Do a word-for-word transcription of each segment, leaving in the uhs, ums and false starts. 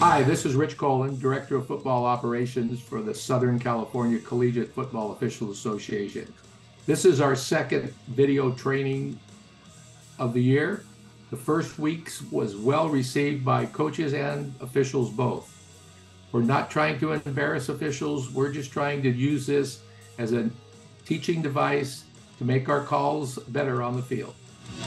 Hi, this is Rich Colin, Director of Football Operations for the Southern California Collegiate Football Officials Association. This is our second video training of the year. The first week was well received by coaches and officials both. We're not trying to embarrass officials. We're just trying to use this as a teaching device to make our calls better on the field.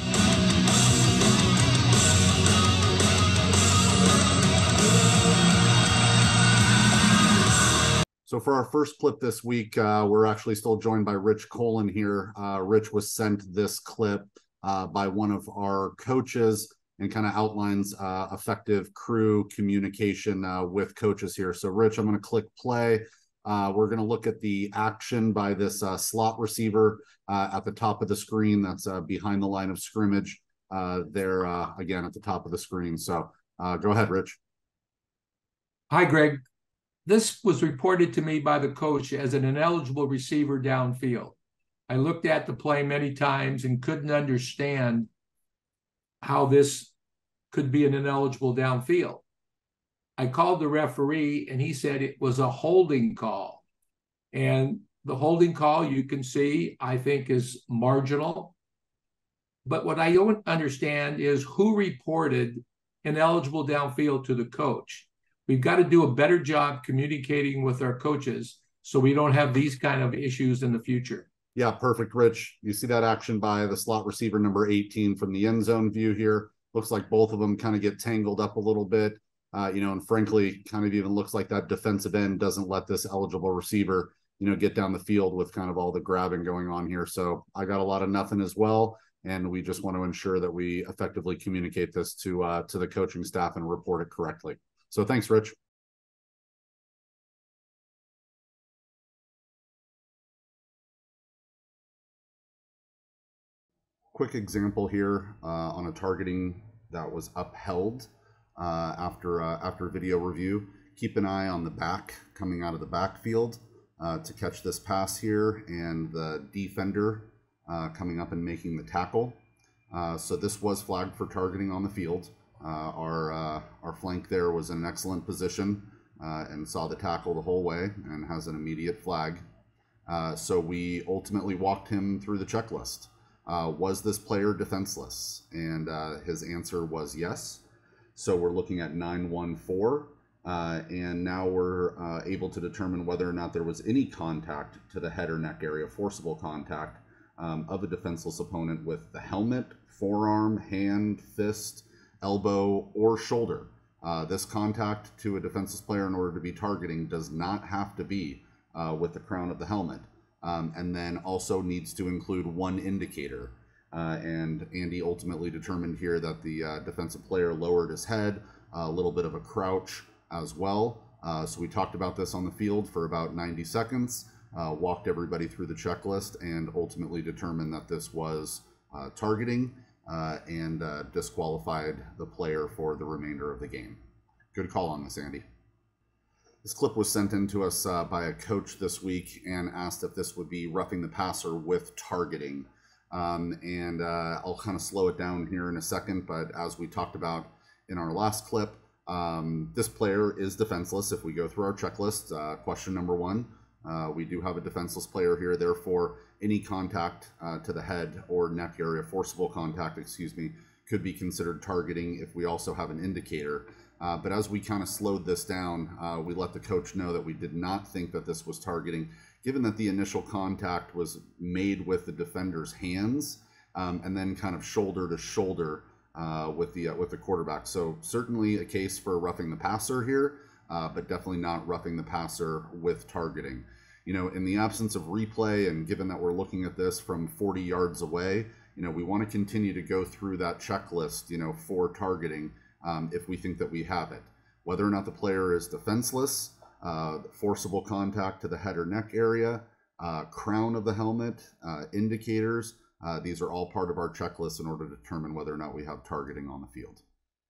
So for our first clip this week, uh, we're actually still joined by Rich Colin here. Uh, Rich was sent this clip uh, by one of our coaches and kind of outlines uh, effective crew communication uh, with coaches here. So Rich, I'm going to click play. Uh, we're going to look at the action by this uh, slot receiver uh, at the top of the screen that's uh, behind the line of scrimmage uh, there, uh, again, at the top of the screen. So uh, go ahead, Rich. Hi, Greg. This was reported to me by the coach as an ineligible receiver downfield. I looked at the play many times and couldn't understand how this could be an ineligible downfield. I called the referee and he said it was a holding call. And the holding call, you can see, I think is marginal. But what I don't understand is who reported ineligible downfield to the coach. We've got to do a better job communicating with our coaches so we don't have these kind of issues in the future. Yeah, perfect, Rich. You see that action by the slot receiver number eighteen from the end zone view here. Looks like both of them kind of get tangled up a little bit, uh, you know, and frankly, kind of even looks like that defensive end doesn't let this eligible receiver, you know, get down the field with kind of all the grabbing going on here. So I got a lot of nothing as well. And we just want to ensure that we effectively communicate this to uh, to the coaching staff and report it correctly. So thanks, Rich. Quick example here uh, on a targeting that was upheld uh, after uh, after video review. Keep an eye on the back coming out of the backfield uh, to catch this pass here, and the defender uh, coming up and making the tackle. Uh, so this was flagged for targeting on the field. Uh, our uh, our flank there was in an excellent position uh, and saw the tackle the whole way and has an immediate flag. Uh, so we ultimately walked him through the checklist. Uh, was this player defenseless? And uh, his answer was yes. So we're looking at nine one four, uh, and now we're uh, able to determine whether or not there was any contact to the head or neck area, forcible contact um, of a defenseless opponent with the helmet, forearm, hand, fist, elbow, or shoulder. Uh, this contact to a defenseless player in order to be targeting does not have to be uh, with the crown of the helmet. Um, and then also needs to include one indicator. Uh, and Andy ultimately determined here that the uh, defensive player lowered his head, a little bit of a crouch as well. Uh, so we talked about this on the field for about ninety seconds, uh, walked everybody through the checklist, and ultimately determined that this was uh, targeting. Uh, and uh, disqualified the player for the remainder of the game. Good call on this, Andy. This clip was sent in to us uh, by a coach this week and asked if this would be roughing the passer with targeting. Um, and uh, I'll kind of slow it down here in a second, but as we talked about in our last clip, um, this player is defenseless. If we go through our checklist, uh, question number one, uh, we do have a defenseless player here, therefore any contact uh, to the head or neck area, forcible contact, excuse me, could be considered targeting if we also have an indicator. Uh, but as we kind of slowed this down, uh, we let the coach know that we did not think that this was targeting, given that the initial contact was made with the defender's hands um, and then kind of shoulder to shoulder uh, with the uh, with the quarterback. So certainly a case for roughing the passer here, uh, but definitely not roughing the passer with targeting. You know, in the absence of replay, and given that we're looking at this from forty yards away, you know, we want to continue to go through that checklist, you know, for targeting um, if we think that we have it. Whether or not the player is defenseless, uh, forcible contact to the head or neck area, uh, crown of the helmet, uh, indicators, uh, these are all part of our checklist in order to determine whether or not we have targeting on the field.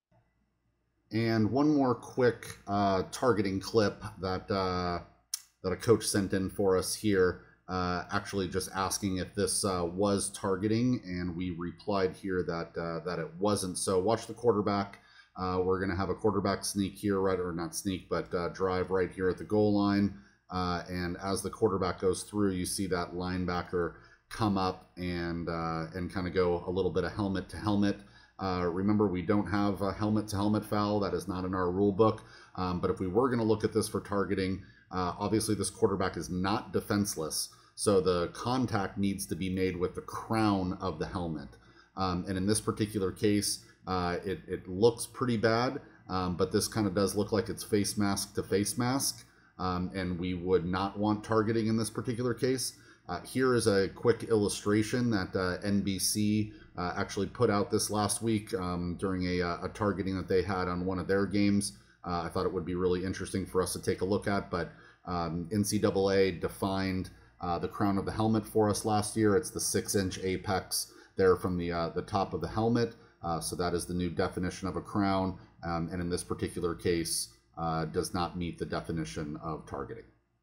And one more quick uh, targeting clip that uh, that a coach sent in for us here, uh, actually just asking if this uh, was targeting, and we replied here that uh, that it wasn't. So watch the quarterback Uh, we're going to have a quarterback sneak here, right, or not sneak, but uh, drive right here at the goal line. Uh, and as the quarterback goes through, you see that linebacker come up and uh, and kind of go a little bit of helmet to helmet. Uh, remember, we don't have a helmet to helmet foul. That is not in our rule book. Um, but if we were going to look at this for targeting, uh, obviously this quarterback is not defenseless. So the contact needs to be made with the crown of the helmet. Um, and in this particular case, uh, it, it looks pretty bad, um, but this kind of does look like it's face mask to face mask. Um, and we would not want targeting in this particular case. Uh, here is a quick illustration that uh, N B C uh, actually put out this last week um, during a, a targeting that they had on one of their games. Uh, I thought it would be really interesting for us to take a look at, but um, N C double A defined uh, the crown of the helmet for us last year. It's the six inch apex there from the, uh, the top of the helmet. Uh, so that is the new definition of a crown, um, and in this particular case, uh, does not meet the definition of targeting.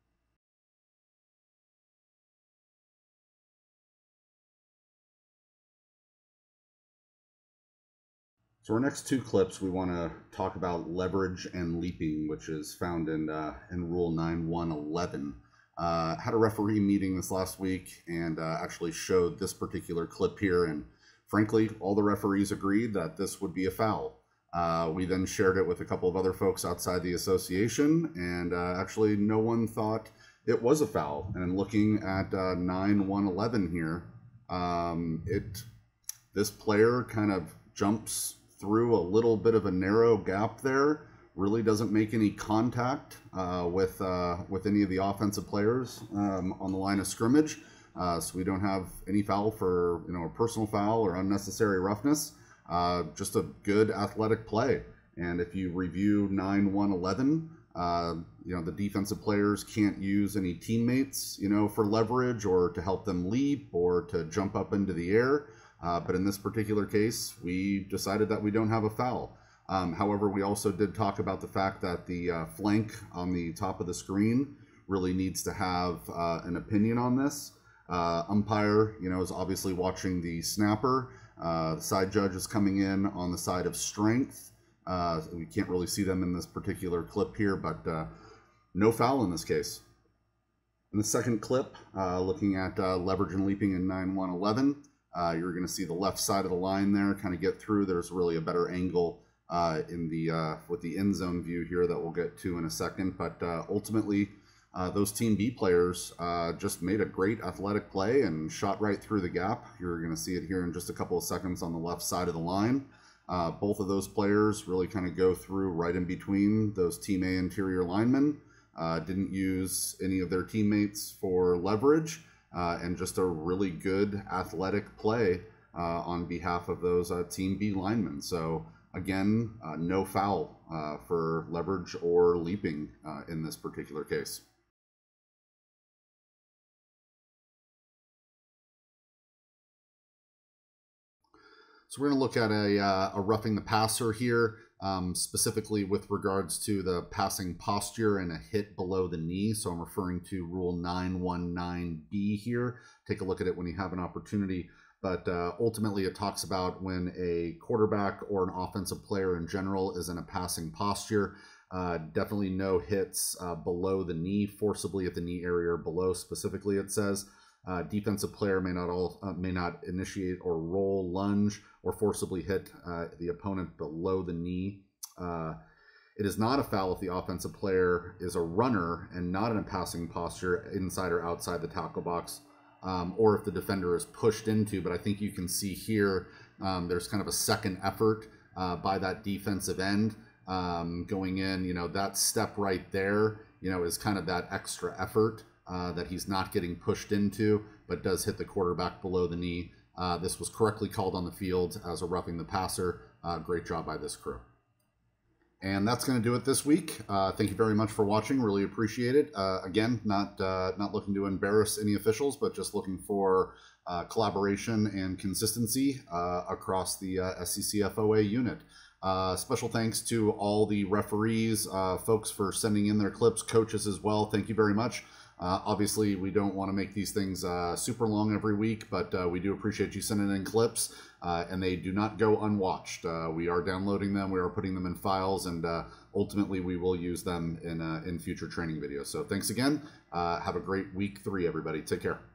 So our next two clips, we want to talk about leverage and leaping, which is found in uh, in Rule nine one eleven. Uh, had a referee meeting this last week and uh, actually showed this particular clip here, and frankly, all the referees agreed that this would be a foul. Uh, we then shared it with a couple of other folks outside the association, and uh, actually no one thought it was a foul. And looking at uh, nine one eleven here, um, it this player kind of jumps through a little bit of a narrow gap there, really doesn't make any contact uh, with uh, with any of the offensive players um, on the line of scrimmage. Uh, so we don't have any foul for, you know, a personal foul or unnecessary roughness. Uh, just a good athletic play. And if you review nine one eleven, uh, you know, the defensive players can't use any teammates, you know, for leverage or to help them leap or to jump up into the air. Uh, but in this particular case, we decided that we don't have a foul. Um, however, we also did talk about the fact that the uh, flank on the top of the screen really needs to have uh, an opinion on this. Uh, umpire, you know, is obviously watching the snapper. Uh, the side judge is coming in on the side of strength. Uh, we can't really see them in this particular clip here, but uh, no foul in this case. In the second clip, uh, looking at uh, leverage and leaping in nine one eleven, uh, you're going to see the left side of the line there kind of get through. There's really a better angle uh, in the uh, with the end zone view here that we'll get to in a second, but uh, ultimately, Uh, those Team B players uh, just made a great athletic play and shot right through the gap. You're going to see it here in just a couple of seconds on the left side of the line. Uh, both of those players really kind of go through right in between those Team A interior linemen. Uh, didn't use any of their teammates for leverage, uh, and just a really good athletic play uh, on behalf of those uh, Team B linemen. So again, uh, no foul uh, for leverage or leaping uh, in this particular case. So we're going to look at a, uh, a roughing the passer here, um, specifically with regards to the passing posture and a hit below the knee. So I'm referring to Rule nine one nine B here. Take a look at it when you have an opportunity. But uh, ultimately, it talks about when a quarterback or an offensive player in general is in a passing posture. Uh, definitely no hits uh, below the knee, forcibly at the knee area or below specifically, it says. Uh, defensive player may not all uh, may not initiate or roll, lunge, or forcibly hit uh, the opponent below the knee. Uh, it is not a foul if the offensive player is a runner and not in a passing posture inside or outside the tackle box, um, or if the defender is pushed into. But I think you can see here um, there's kind of a second effort uh, by that defensive end um, going in. You know, that step right there, you know, is kind of that extra effort. Uh, that he's not getting pushed into, but does hit the quarterback below the knee. Uh, this was correctly called on the field as a roughing the passer. Uh, great job by this crew. And that's going to do it this week. Uh, thank you very much for watching. Really appreciate it. Uh, again, not uh, not looking to embarrass any officials, but just looking for uh, collaboration and consistency uh, across the uh, S C C F O A unit. Uh, special thanks to all the referees, uh, folks for sending in their clips, coaches as well. Thank you very much. Uh, obviously, we don't want to make these things uh, super long every week, but uh, we do appreciate you sending in clips, uh, and they do not go unwatched. Uh, we are downloading them, we are putting them in files, and uh, ultimately we will use them in, uh, in future training videos. So thanks again. Uh, have a great week three, everybody. Take care.